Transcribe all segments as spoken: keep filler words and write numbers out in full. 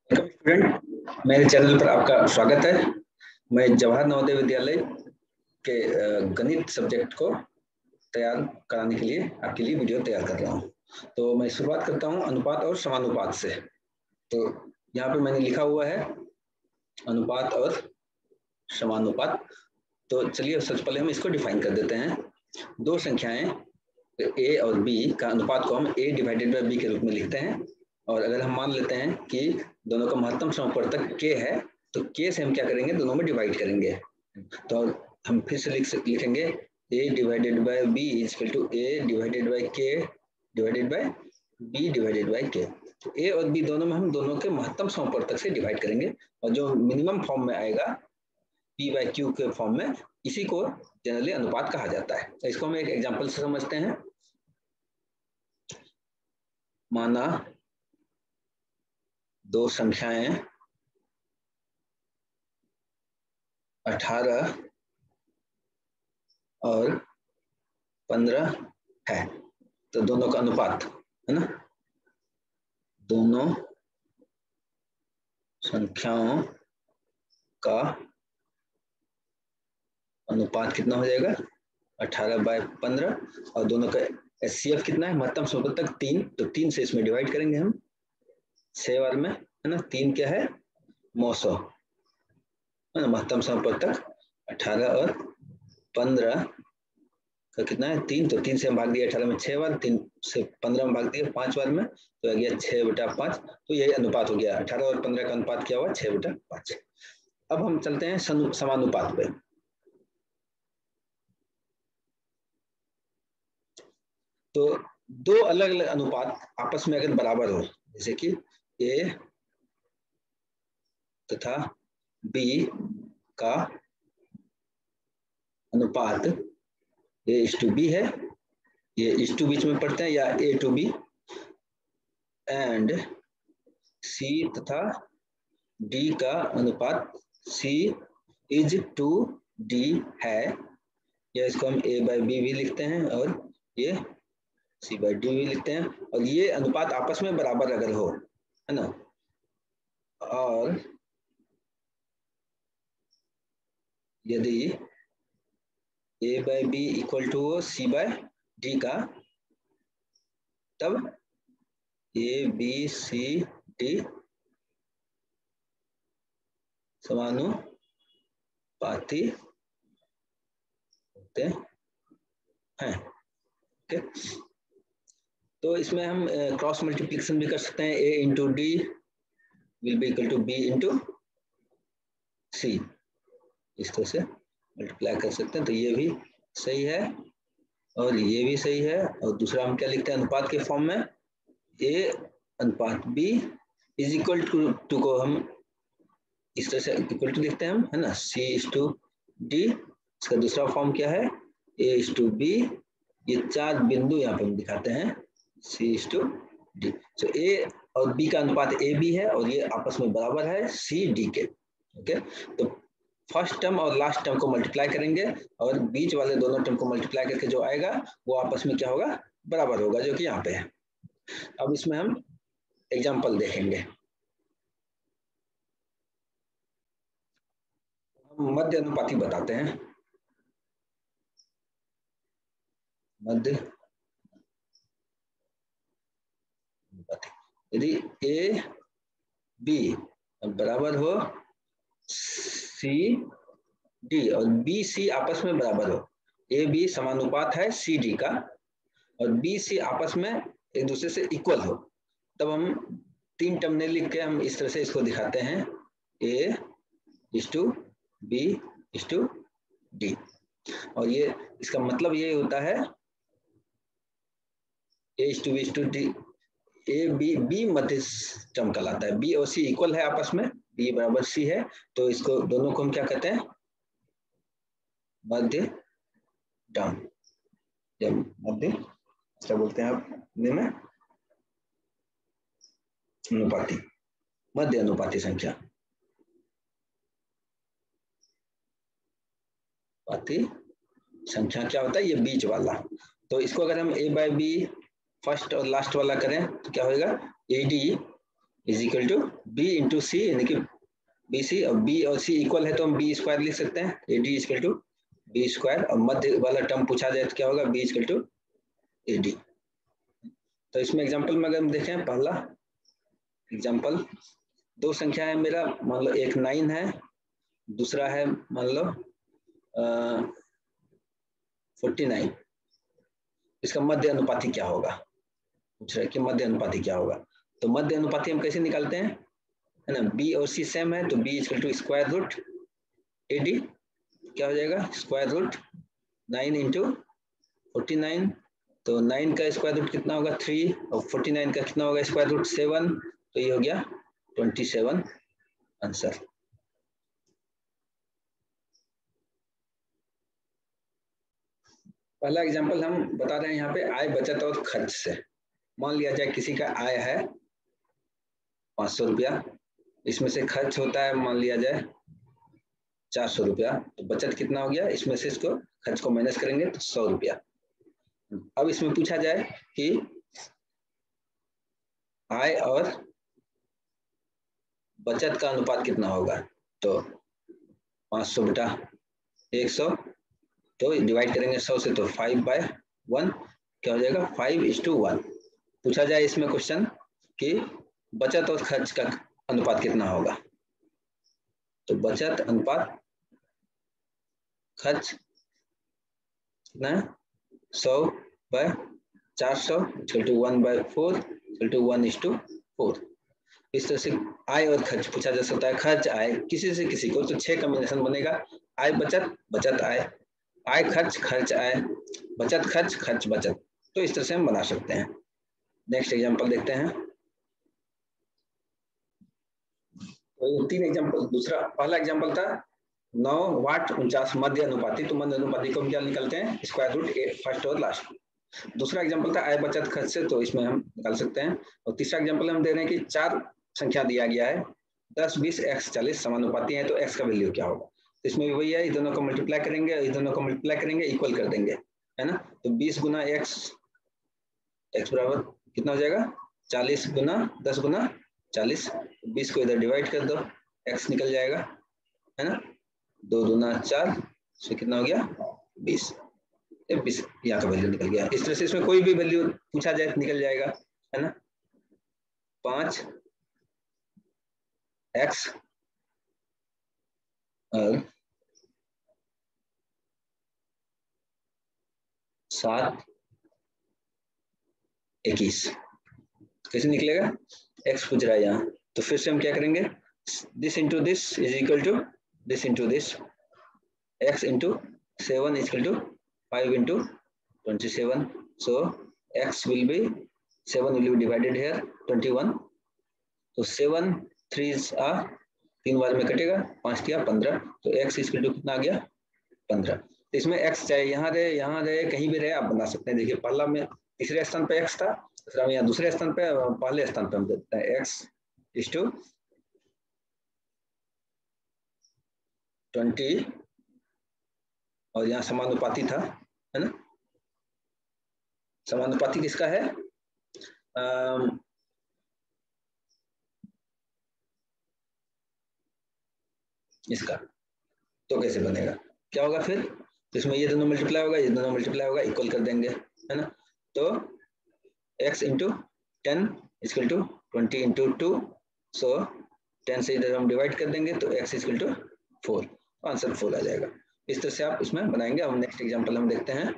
Student, मेरे channel पर आपका स्वागत है। मैं जवाहर नवोदय विद्यालय के गणित सब्जेक्ट को तैयार कराने के लिए आपके लिए वीडियो तैयार कर रहा हूँ। तो मैं शुरुआत करता हूँ अनुपात और समानुपात से। तो यहाँ पे मैंने लिखा हुआ है अनुपात और समानुपात। तो चलिए सबसे पहले हम इसको डिफाइन कर देते हैं। दो संख्याएं ए और बी का अनुपात को हम ए डिवाइडेड बाई बी के रूप में लिखते हैं। और अगर हम मान लेते हैं कि दोनों का महत्तम समापवर्तक k है, तो k से हम क्या करेंगे, दोनों में डिवाइड करेंगे। तो हम फिर से लिख लिखेंगे a divided by b is equal to a divided by k divided by b divided by k। तो a और b दोनों में हम दोनों के महत्तम समापवर्तक से डिवाइड करेंगे, और जो मिनिमम फॉर्म में आएगा p बाय q के फॉर्म में, इसी को जनरली अनुपात कहा जाता है। तो इसको हम एक एग्जांपल से समझते हैं। माना दो संख्याएं अठारह और पंद्रह है, तो दोनों का अनुपात है ना, दोनों संख्याओं का अनुपात कितना हो जाएगा, अठारह बाय पंद्रह। और दोनों का एच सी एफ कितना है, महत्तम समापवर्तक तीन, तो तीन से इसमें डिवाइड करेंगे हम छह बार में, है ना। तीन क्या है, मौसौ, है ना। महत्तम समापवर्तक अठारह और पंद्रह का कितना है, तीन, तो तीन से हम भाग दिए अठारह में छह बार, तीन से पंद्रह में भाग दिए पांच बार में, तो आ गया छह बटा पांच। तो यही अनुपात हो गया, अठारह और पंद्रह का अनुपात क्या हुआ, छह बटा पांच। अब हम चलते हैं समानुपात पे। तो दो अलग अलग अनुपात आपस में अगर बराबर हो, जैसे कि ए तथा बी का अनुपात ए इस टू बी है, ये इस टू बीच में पढ़ते हैं, या A to B, and C तथा डी का अनुपात सी इज टू डी है, या इसको हम ए बाई बी भी लिखते हैं और ये सी बाई डी भी लिखते हैं। और ये अनुपात आपस में बराबर अगर हो, है ना, और यदि A by B equal to C by D का, तब ए बी सी डी समानुपाती होते हैं। ओके, तो इसमें हम क्रॉस मल्टीप्लिकेशन भी कर सकते हैं। A into D will be equal to B into C, इस तरह से मल्टीप्लाई कर सकते हैं। तो ये भी सही है और ये भी सही है। और दूसरा हम क्या लिखते हैं अनुपात के फॉर्म में, ए अनुपात B is equal to two को हम इस तरह से इक्वल टू लिखते हैं हम, है ना, सी इज टू डी। इसका दूसरा फॉर्म क्या है, ए इज टू बी। ये चार बिंदु यहाँ पे हम दिखाते हैं, सी इज टू डी। तो ए और बी का अनुपात ए बी है और ये आपस में बराबर है सी डी के। ओके, तो फर्स्ट टर्म और लास्ट टर्म को मल्टीप्लाई करेंगे और बीच वाले दोनों टर्म को मल्टीप्लाई करके जो आएगा वो आपस में क्या होगा, बराबर होगा, जो कि यहाँ पे है। अब इसमें हम एग्जाम्पल देखेंगे। हम मध्य अनुपाती बताते हैं। मध्य अनुपाती, यदि ए बी बराबर हो सी डी और बी सी आपस में बराबर हो, ए बी समानुपात है सी डी का और बी सी आपस में एक दूसरे से इक्वल हो, तब हम तीन टर्म ने लिख के हम इस तरह से इसको दिखाते हैं, A is to B is to D. और ये इसका मतलब ये होता है A is to B is to D, A B B मध्य टर्म कहलाता है। बी और सी इक्वल है आपस में, बी बराबर सी है, तो इसको दोनों को हम क्या कहते हैं, मध्य टर्म। जब मध्य क्या बोलते हैं आप हिंदी में, अनुपाती, मध्य अनुपाती संख्या, अनुपाती संख्या क्या होता है, ये बीच वाला। तो इसको अगर हम ए बाई बी फर्स्ट और लास्ट वाला करें तो क्या होगा, A D is equal to B into C, यानी कि बी सी, और बी और सी इक्वल है तो हम बी स्क्वायर लिख सकते हैं, A D equal to B square, और मध्य वाला टर्म पूछा जाए तो क्या होगा, B equal to A D. तो इसमें एग्जांपल में अगर हम देखें, पहला एग्जांपल, दो संख्या है मेरा, मान लो एक नाइन है, दूसरा है मान लो फोर्टी नाइन, इसका मध्य अनुपाती क्या होगा, पूछ रहा है कि मध्य अनुपाती क्या होगा। तो मध्य अनुपाती हम कैसे निकालते हैं, है ना, बी और सी सेम है तो B equal to square root A D, क्या हो जाएगा, square root nine into forty nine, तो नाइन का स्क्वायर रूट कितना होगा थ्री, और फोर्टी नाइन का कितना होगा स्क्वायर रूट सेवन, तो ये हो गया ट्वेंटी सेवन आंसर। पहला एग्जांपल हम बता रहे हैं यहाँ पे आय बचत और खर्च से। मान लिया जाए किसी का आय है पाँच सौ रुपया, इसमें से खर्च होता है मान लिया जाए चार सौ रुपया, तो बचत कितना हो गया, इसमें से इसको खर्च को माइनस करेंगे तो सौ रुपया। अब इसमें पूछा जाए कि आय और बचत का अनुपात कितना होगा, तो पाँच सौ बटा एक सौ, तो डिवाइड करेंगे सौ से तो फाइव बाय वन, क्या हो जाएगा फाइव इज टू वन। पूछा जाए इसमें क्वेश्चन कि बचत और खर्च का अनुपात कितना होगा, तो बचत अनुपात खर्च कितना है, सौ बाय चार सौ equal to one by four equal to one is to four. इस तरह से आय और खर्च पूछा जा सकता है, खर्च आय किसी से किसी को, तो छह कॉम्बिनेशन बनेगा, आय बचत बचत आय, आय खर्च खर्च आय, बचत खर्च खर्च बचत, तो इस तरह से हम बना सकते हैं। नेक्स्ट एग्जांपल देखते हैं। तो तीन एग्जांपल, दूसरा पहला एग्जांपल था नौ वाट उनचास मध्य अनुपाती, तो मध्य अनुपाती को हम क्या निकालते हैं, स्क्वायर रूट फर्स्ट और लास्ट। दूसरा एग्जांपल था आय बचत खर्च से, तो इसमें हम निकाल सकते हैं। और तीसरा एग्जांपल हम दे रहे हैं कि चार संख्या दिया गया है, दस बीस एक्स चालीस समानुपाती है, तो एक्स का वैल्यू क्या होगा, तो इसमें भी वही है, इन दोनों को मल्टीप्लाई करेंगे, इस दोनों को मल्टीप्लाई करेंगे, इक्वल कर देंगे, है ना। तो बीस गुना एक्स, एक्स बराबर कितना हो जाएगा, चालीस गुना दस गुना चालीस, बीस को इधर डिवाइड कर दो, एक्स निकल जाएगा, है ना, दो दूना चार, इसमें कितना हो गया बीस, बीस यहाँ का वैल्यू निकल गया। इस तरह से इसमें कोई भी वैल्यू पूछा जाए तो निकल जाएगा, है ना। पांच एक्स और सात इक्कीस, कैसे निकलेगा, एक्स पूछ रहा है यहाँ, तो फिर से हम क्या करेंगे, this into this is equal to this into this, X into seven is equal to five into twenty seven, so X will be seven will be divided here twenty one, तो सेवन थ्री आ तीन बार में कटेगा, पांच किया पंद्रह, तो एक्स इक्वल टू कितना आ गया पंद्रह। इसमें एक्स चाहे यहाँ रहे यहाँ रहे कहीं भी रहे आप बना सकते हैं। देखिए पहला में तीसरे स्थान पे एक्स था, दूसरा में यहाँ दूसरे स्थान पे, पहले स्थान पे हम देते हैं एक्स इज टू ट्वेंटी, और यहाँ समानुपाती था, है ना, समानुपाती किसका है, आम, इसका, तो कैसे बनेगा, क्या होगा फिर, इसमें ये दोनों मल्टीप्लाई होगा, ये दोनों मल्टीप्लाई होगा, इक्वल कर देंगे, है ना। तो x into ten equal to twenty into two, so ten से इधर हम डिवाइड कर देंगे, तो x equal to four, answer four आ जाएगा। इस तरह से आप इसमें बनाएंगे। अब नेक्स्ट एग्जांपल हम देखते हैं।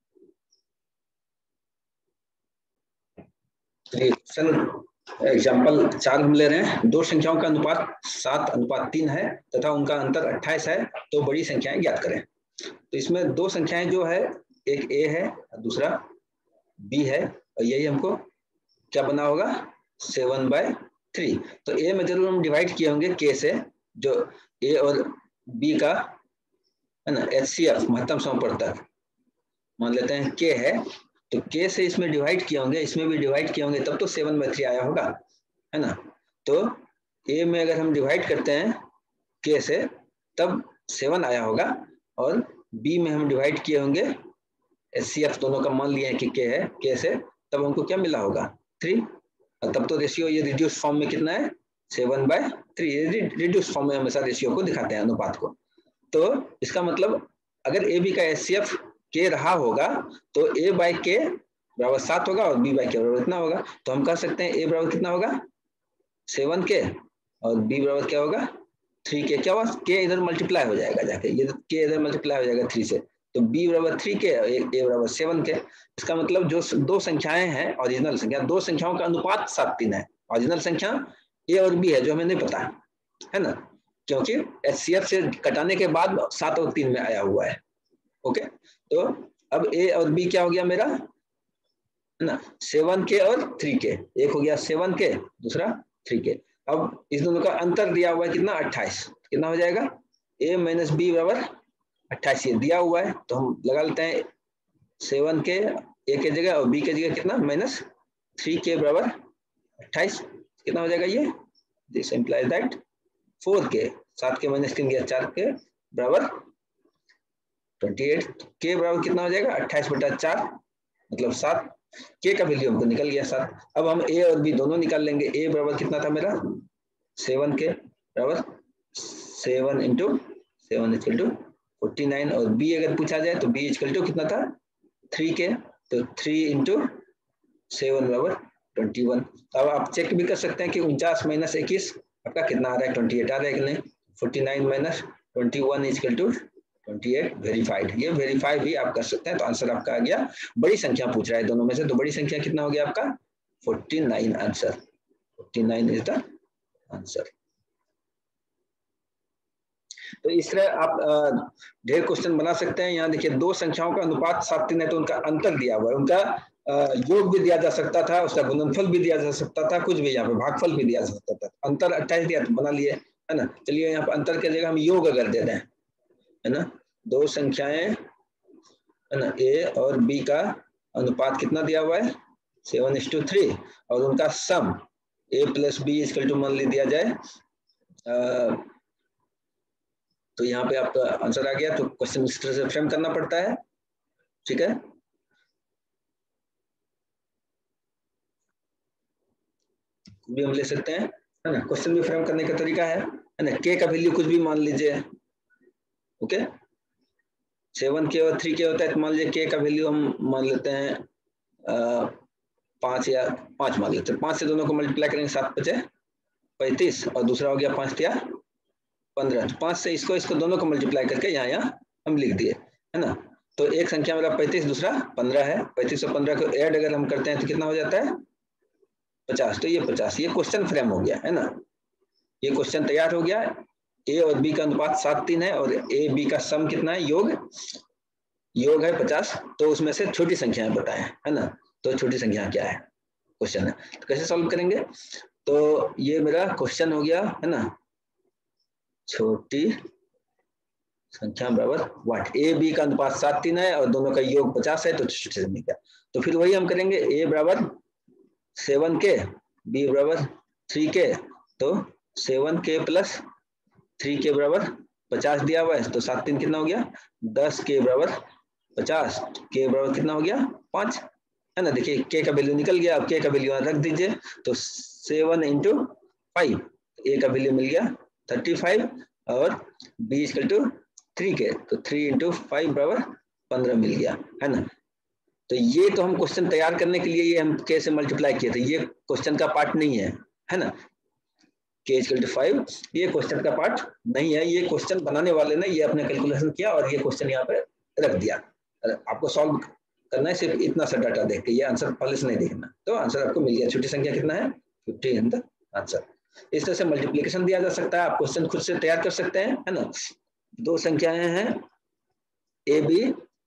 एग्जाम्पल चार हम ले रहे हैं, दो संख्याओं का अनुपात सात अनुपात तीन है तथा उनका अंतर अट्ठाईस है, तो बड़ी संख्याएं ज्ञात करें। तो इसमें दो संख्याएं जो है, एक a है दूसरा b है, और यही हमको क्या बना होगा सेवन बाय थ्री। तो a में जरूर हम डिवाइड किए होंगे k से, जो a और b का है ना एच सी एफ महत्तम समवर्तक मान लेते हैं k है, तो k से इसमें डिवाइड किए होंगे, इसमें भी डिवाइड किए होंगे, तब तो सेवन बाय थ्री आया होगा, है ना। तो a में अगर हम डिवाइड करते हैं k से तब सेवन आया होगा, और b में हम डिवाइड किए होंगे, एच सी एफ दोनों का मान लिया है कि k है, k से, तब हमको क्या मिला होगा थ्री, और तब तो रेशियो ये रिड्यूस फॉर्म में कितना है, seven by three. Reduce form में हमेशा रेशियो को दिखाते हैं, अनुपात को। तो इसका मतलब अगर ए बी का एच सी एफ के रहा होगा तो ए बाय के बराबर सात होगा और बी बाय के बराबर इतना होगा। तो हम कह सकते हैं ए बराबर कितना होगा, सेवन के, और बी बराबर क्या होगा, थ्री के। क्या हुआ, के इधर मल्टीप्लाई हो जाएगा जाके, ये के इधर मल्टीप्लाई हो जाएगा थ्री से, तो बी बराबर थ्री के, ए बराबर सेवन के। इसका मतलब जो दो संख्याएं हैं ओरिजिनल संख्या, दो संख्याओं का अनुपात सात तीन है। ओरिजिनल संख्या ए और बी है जो हमें नहीं पता है ना, क्योंकि एच सी एफ से कटाने के बाद सात और तीन में आया हुआ है। ओके, तो अब ए और बी क्या हो गया मेरा, है ना, सेवन के और थ्री के। एक हो गया सेवन के, दूसरा थ्री के। अब इस दोनों का अंतर दिया हुआ है कितना, अट्ठाईस। कितना हो जाएगा, ए माइनस बी बराबर अट्ठाईस, ये दिया हुआ है। तो हम लगा लेते हैं सेवन के ए के जगह और बी के जगह कितना, माइनस थ्री के बराबर अट्ठाईस। कितना हो जाएगा ये, दिस इंप्लाइज दैट फोर के, सात के माइनस तीन गया चार के बराबर ट्वेंटी एट। के बराबर कितना हो जाएगा, अट्ठाईस बटा चार मतलब सात। के का वैल्यू हमको निकल गया सात। अब हम ए और बी दोनों निकाल लेंगे। ए बराबर कितना था मेरा, सेवन के बराबर seven into seven equal to forty nine, और बी अगर पूछा जाए तो बी इक्वल टू कितना था, थ्री के, तो थ्री इंटू सेवन बराबर ट्वेंटी वन। अब आप चेक भी कर सकते हैं कि उनचास माइनस इक्कीस आपका कितना आ रहा है, ट्वेंटी एट आ रहा है कि नहीं। Forty nine minus twenty one equal to twenty eight, verified. ये वेरीफाई भी आप कर सकते हैं। तो आंसर आपका आ गया, बड़ी संख्या पूछ रहा है दोनों में से, तो बड़ी संख्या कितना हो गया आपका, forty nine answer. Forty nine is the answer. तो इस तरह आप ढेर क्वेश्चन बना सकते हैं। यहाँ देखिए दो संख्याओं का अनुपात सात तीन है तो उनका अंतर दिया हुआ है, उनका योग भी दिया जा सकता था, उसका गुणनफल भी दिया जा सकता था, कुछ भी, यहाँ पे भागफल भी दिया जा सकता था। अंतर अट्ठाईस दिया तो बना लिए, है ना। चलिए यहाँ पे अंतर की जगह हम योग अगर दे दें, है ना, दो संख्याएं, है ना, ए और बी का अनुपात कितना दिया हुआ है, सेवन इज टू थ्री, और उनका sum A plus B equal to मान ली दिया जाए, आ, तो यहाँ पे आपका आंसर आ गया। तो क्वेश्चन इस तरह से फ्रेम करना पड़ता है, ठीक है। भी हम ले सकते हैं, है ना, क्वेश्चन भी फ्रेम करने का तरीका है, है ना। के का वैल्यू कुछ भी मान लीजिए, ओके, सेवन के और थ्री के होता है, तो मान लीजिए के का वैल्यू हम मान लेते हैं पांच, या पांच मान लेते हैं। पांच से दोनों को मल्टीप्लाई करेंगे, सात पचे पैंतीस, और दूसरा हो गया पांच या पंद्रह। तो पांच से इसको इसको दोनों को मल्टीप्लाई करके यहाँ यहाँ हम लिख दिए, है ना। तो एक संख्या मेरा पैंतीस, दूसरा पंद्रह है। पैंतीस और पंद्रह को ऐड अगर हम करते हैं तो कितना हो जाता है, पचास। तो ये पचास, ये क्वेश्चन फ्रेम हो गया, है ना। ये क्वेश्चन तैयार हो गया। ए और बी का अनुपात सात तीन है, और ए बी का सम कितना है, योग योग है पचास। तो उसमें से छोटी संख्याएं बताएं, है ना। तो छोटी संख्या क्या है, क्वेश्चन है, तो कैसे सॉल्व करेंगे। तो ये मेरा क्वेश्चन हो गया, है ना, छोटी संख्या बराबर व्हाट, ए बी का अनुपात सात तीन है और दोनों का योग पचास है, तो छोटी संख्या। तो फिर वही हम करेंगे, ए बराबर सेवन के, बी बराबर थ्री के, तो सेवन के प्लस थ्री के बराबर पचास दिया हुआ है, तो सात तीन कितना हो गया, दस के बराबर पचास, के बराबर कितना हो गया, पांच, है ना। देखिए के का वैल्यू निकल गया। अब के का वैल्यू रख दीजिए, तो सेवन इंटू फाइव, ए का वैल्यू मिल गया थर्टी फाइव, और बी इक्वल टू थ्री के, तो थ्री इंटू फाइव बराबर पंद्रह मिल गया, है ना। तो ये तो हम क्वेश्चन तैयार करने के लिए ये हम के से मल्टीप्लाई किए थे, ये क्वेश्चन का पार्ट नहीं है, है ना। के इक्वल टू फाइव ये क्वेश्चन का पार्ट नहीं है, ये क्वेश्चन बनाने वाले ने ये अपने कैलकुलेशन किया और ये क्वेश्चन यहाँ पे रख दिया। आपको सॉल्व करना है सिर्फ इतना सा डाटा देख के, ये आंसर पहले से नहीं देखना। तो आंसर आपको मिल गया, छोटी संख्या कितना है, फिफ्टी इन द आंसर। इस तरह से मल्टीप्लिकेशन दिया जा सकता है, आप क्वेश्चन खुद से तैयार कर सकते हैं, है ना। दो संख्याएं हैं, ए बी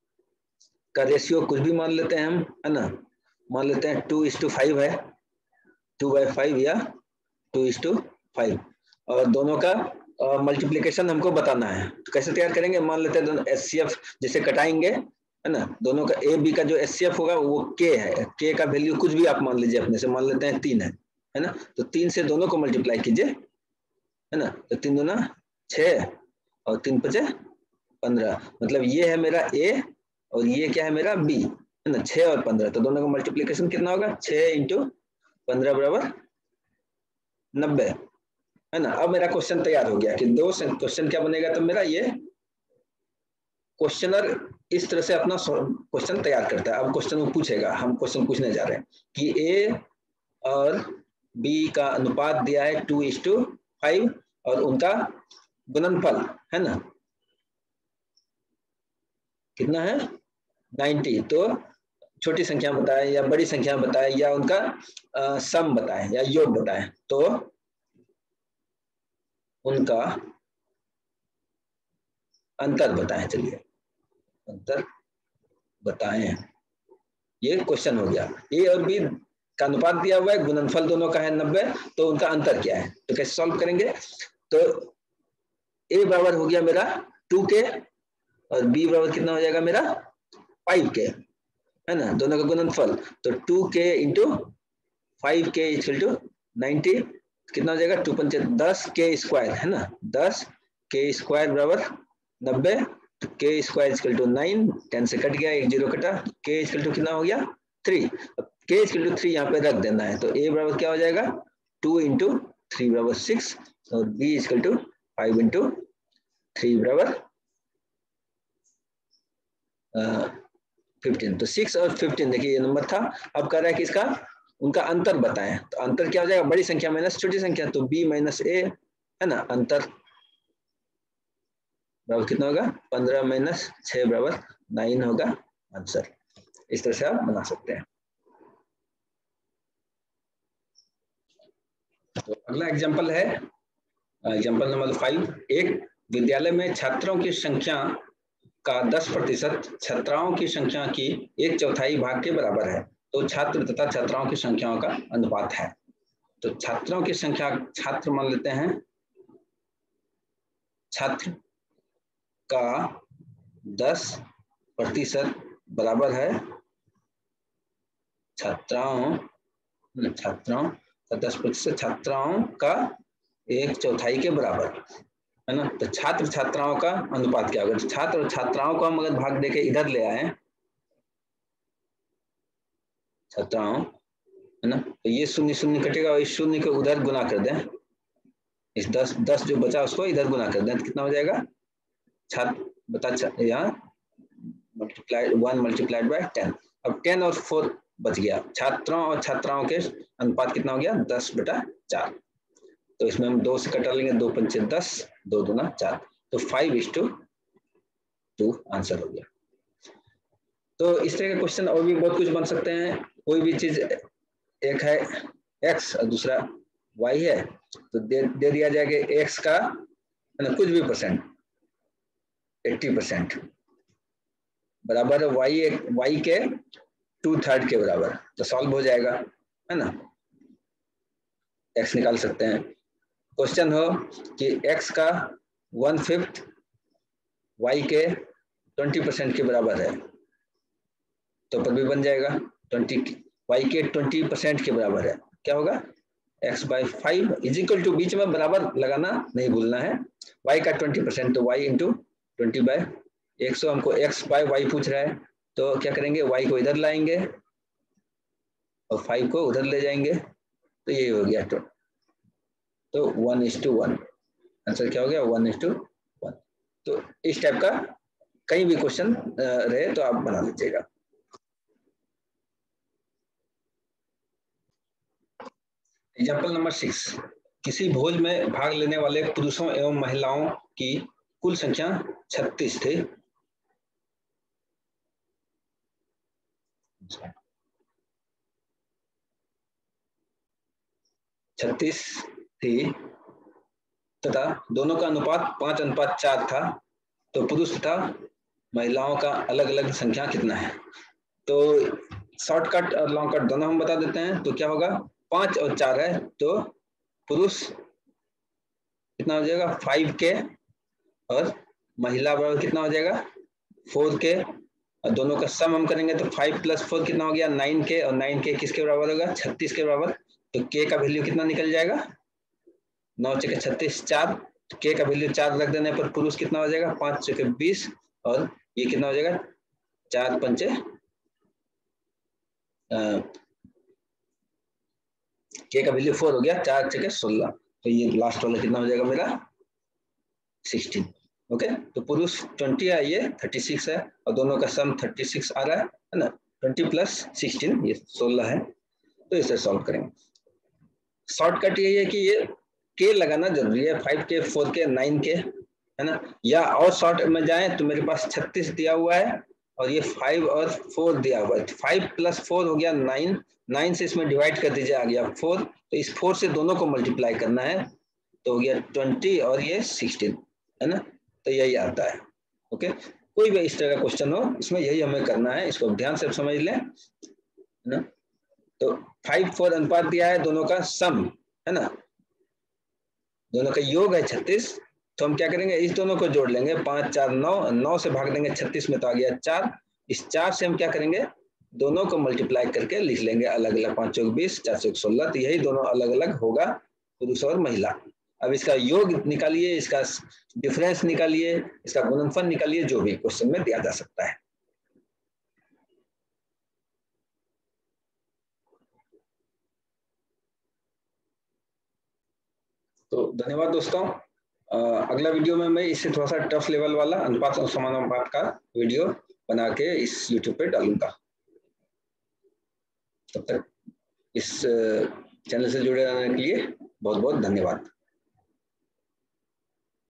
का रेशियो कुछ भी मान लेते हैं हम, है ना। मान लेते हैं टू इज टू फाइव है, टू बाई फाइव या टू इज टू फाइव, और दोनों का मल्टीप्लिकेशन uh, हमको बताना है। तो कैसे तैयार करेंगे, मान लेते हैं दोनों एच सी एफ जिसे कटाएंगे, है ना। दोनों का ए बी का जो एच सी एफ होगा वो के है, के का वैल्यू कुछ भी आप मान लीजिए अपने से, मान लेते हैं तीन है, है ना। तो तीन से दोनों को मल्टीप्लाई कीजिए, है ना। तो तीन दूना छः और तीन पचे पंद्रह, मतलब ये है मेरा ए और ये क्या है मेरा बी, है ना, छः और पंद्रह। तो दोनों का मल्टीप्लिकेशन कितना होगा, छः इंटू पंद्रह बराबर नब्बे, है ना। अब मेरा क्वेश्चन तैयार हो गया कि दो क्वेश्चन क्या बनेगा, तो मेरा ये क्वेश्चनर इस तरह से अपना क्वेश्चन तैयार करता है। अब क्वेश्चन वो पूछेगा, हम क्वेश्चन पूछने जा रहे हैं कि ए और बी का अनुपात दिया है टू इज टू फाइव और उनका गुणनफल है ना कितना है नाइन्टी। तो छोटी संख्या बताएं या बड़ी संख्या बताएं या उनका आ, सम बताएं या योग बताएं, तो उनका अंतर बताएं। चलिए अंतर बताएं, ये क्वेश्चन हो गया। ए और बी का अनुपात दिया हुआ है, गुणनफल दोनों का है नब्बे, तो उनका अंतर क्या है, तो कैसे सॉल्व करेंगे। तो ए बराबर हो गया मेरा टू के और बी बराबर कितना हो जाएगा मेरा फाइव के, है ना, दोनों का गुणनफल। तो two K into five K equal to ninety, कितना हो जाएगा टू पंचे दस के स्क्वायर, है ना, दस के स्क्वायर बराबर नब्बे, तो K square equal to nine, ten से कट गया, एक जीरो कटा, के इक्वल टू कितना हो गया थ्री। अब के इक्वल टू थ्री यहाँ पे रख देना है, तो ए बराबर क्या हो जाएगा टू इंटू थ्री बराबर सिक्स और B equal to five into three बराबर फिफ्टीन। तो सिक्स और फिफ्टीन देखिए ये नंबर था। अब कह रहा है कि इसका उनका अंतर बताएं, तो अंतर क्या हो जाएगा बड़ी संख्या माइनस छोटी संख्या, तो बी माइनस ए, है ना, अंतर बराबर कितना होगा पंद्रह माइनस छह बराबर नाइन होगा आंसर। इस तरह से आप बना सकते हैं। तो अगला एग्जांपल है एग्जांपल नंबर फाइव। एक विद्यालय में छात्रों की संख्या का दस प्रतिशत छात्राओं की संख्या की एक चौथाई भाग के बराबर है, तो छात्र तथा छात्राओं की संख्याओं का अनुपात है। तो छात्रों की संख्या, छात्र मान लेते हैं, छात्र का दस प्रतिशत बराबर है छात्राओं छात्राओं का दस प्रतिशत छात्राओं का एक चौथाई के बराबर, है ना। तो छात्र छात्राओं का अनुपात क्या होगा, तो छात्र और छात्राओं को हम अगर भाग देके इधर ले आए छात्राओं, है ना, तो ये शून्य शून्य कटेगा और इस शून्य को उधर गुना कर दें, इस दस दस जो बचा उसको इधर गुना कर दें, तो कितना हो जाएगा छात्र बता यहाँ multiplied one multiplied by ten. अब टेन और फोर बच गया, छात्रों और छात्राओं के अनुपात कितना हो गया दस बटा चार। तो इसमें हम दो से कटा लेंगे, दो पंचे दस, दो दूना चार, तो five is two two answer हो गया। तो इस तरह के क्वेश्चन और भी बहुत कुछ बन सकते हैं। कोई भी चीज, एक है x और दूसरा y है, तो दे, दे दिया जाएगा x का है ना कुछ भी परसेंट अस्सी परसेंट बराबर है y y के टू थर्ड के बराबर, तो सॉल्व हो जाएगा, है ना, x निकाल सकते हैं। क्वेश्चन हो कि x का वन फिफ्थ y के ट्वेंटी परसेंट के बराबर है, तो पर भी बन जाएगा ट्वेंटी y के ट्वेंटी परसेंट के बराबर है, क्या होगा x by five is equal to, बीच में बराबर लगाना नहीं भूलना है, y का ट्वेंटी परसेंट तो y इंटू ट्वेंटी बाई एक सौ, हमको x बाई वाई पूछ रहा है, तो क्या करेंगे y को इधर लाएंगे और फाइव को उधर ले जाएंगे, तो ये हो गया तो, तो one is to one, answer क्या हो गया वन इज टू वन। तो इस टाइप का कहीं भी क्वेश्चन रहे तो आप बना लीजिएगा। एग्जाम्पल नंबर सिक्स, किसी भोज में भाग लेने वाले पुरुषों एवं महिलाओं की कुल संख्या छत्तीस थी। छत्तीस थी तथा दोनों का अनुपात पांच अनुपात चार था, तो पुरुष तथा महिलाओं का अलग अलग संख्या कितना है। तो शॉर्टकट और लॉन्ग कट दोनों हम बता देते हैं। तो क्या होगा, पांच और चार है, तो पुरुष कितना हो जाएगा फाइव के और महिला बराबर कितना हो जाएगा फोर के, और दोनों का सम हम करेंगे तो फाइव प्लस फोर कितना हो गया नाइन के, और नाइन के किसके बराबर होगा छत्तीस के बराबर। तो के का वैल्यू कितना निकल जाएगा नौ चौके छत्तीस चार, के का वैल्यू चार रख देने पर पुरुष कितना हो जाएगा पांच चौके बीस, और ये कितना हो जाएगा चार पंचे के का वैल्यू फोर हो गया, चार छके सोलह, तो ये लास्ट वाला कितना हो जाएगा मेरा सिक्सटीन। ओके, तो पुरुष ट्वेंटी है, ये थर्टी सिक्स है, और दोनों का सम थर्टी सिक्स आ रहा है है ना, ट्वेंटी प्लस सिक्सटीन ये सोलह है। तो इसे सॉल्व करेंगे। शॉर्टकट यही है कि ये के लगाना जरूरी है, फाइव के, फोर के, नाइन के, है ना, या और शॉर्ट में जाए तो मेरे पास छत्तीस दिया हुआ है और ये फाइव और फोर दिया हुआ है, फाइव प्लस फोर हो गया नाइन, नाइन से इसमें डिवाइड कर दीजिए, आ गया फोर, तो इस फोर से दोनों को मल्टीप्लाई करना है, तो हो गया ट्वेंटी और ये सिक्सटीन, है ना, तो यही आता है। ओके, कोई भी इस तरह का क्वेश्चन हो इसमें यही हमें करना है, इसको ध्यान से समझ लें, है ना। तो फाइव फोर अनुपात दिया है, दोनों का सम, है ना, दोनों का योग है छत्तीस, तो हम क्या करेंगे, इस दोनों को जोड़ लेंगे, पांच चार नौ, नौ से भाग देंगे छत्तीस में तो आ गया चार, इस चार से हम क्या करेंगे, दोनों को मल्टीप्लाई करके लिख लेंगे अलग अलग, पांच चौक बीस, चार चौक सोलह, तो यही दोनों अलग अलग होगा, पुरुष और महिला। अब इसका योग निकालिए, इसका डिफरेंस निकालिए, इसका गुणनफल निकालिए, जो भी क्वेश्चन में दिया जा सकता है। तो धन्यवाद दोस्तों। अगला वीडियो में मैं इससे थोड़ा सा टफ लेवल वाला अनुपात और समानुपात का वीडियो बना के इस यूट्यूब पे डालूंगा। तब तक इस चैनल से जुड़े रहने के लिए बहुत बहुत धन्यवाद।